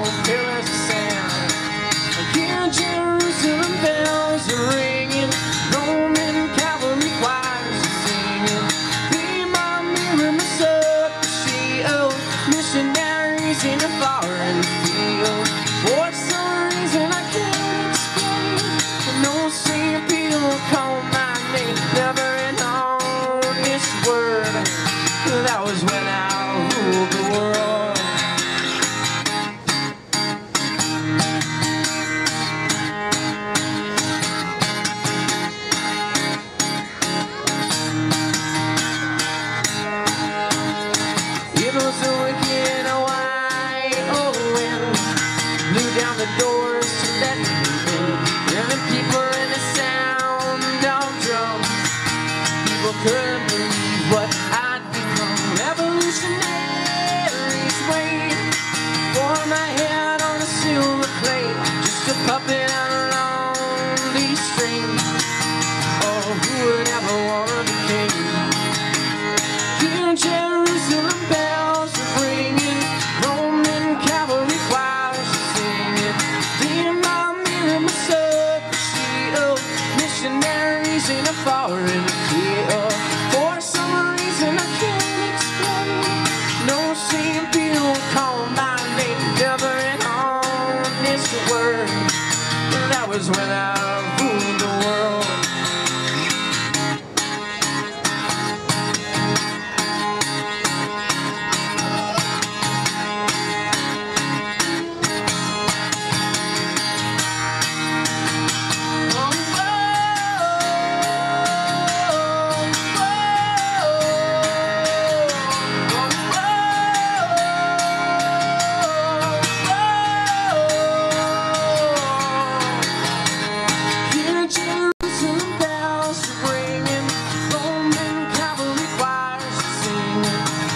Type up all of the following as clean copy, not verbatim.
pillars of sand. Here Jerusalem bells are ringing, Roman cavalry choirs are singing. Be my mirror, my sword, my shield, missionaries in a foreign field. For some reason I can't explain, no St. Peter will call my name. Never in on this word, that was when I ruled the world. It was a wicked white wind blew down the doors to let me in, and the people in the sound of drums. People couldn't believe what I'd become. Revolutionaries wait for my head on a silver plate, just a puppet on a lonely string. Oh, who would ever want to be king? Here Jerusalem bells are ringing, Roman cavalry choirs are singing. Be my mirror, my sword, my shield, missionaries in a foreign field. For some reason I can't explain, no St. Peter will call my name. Never in on this word, that was when I ruled the world.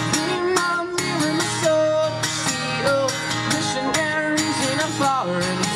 Missionaries in a foreign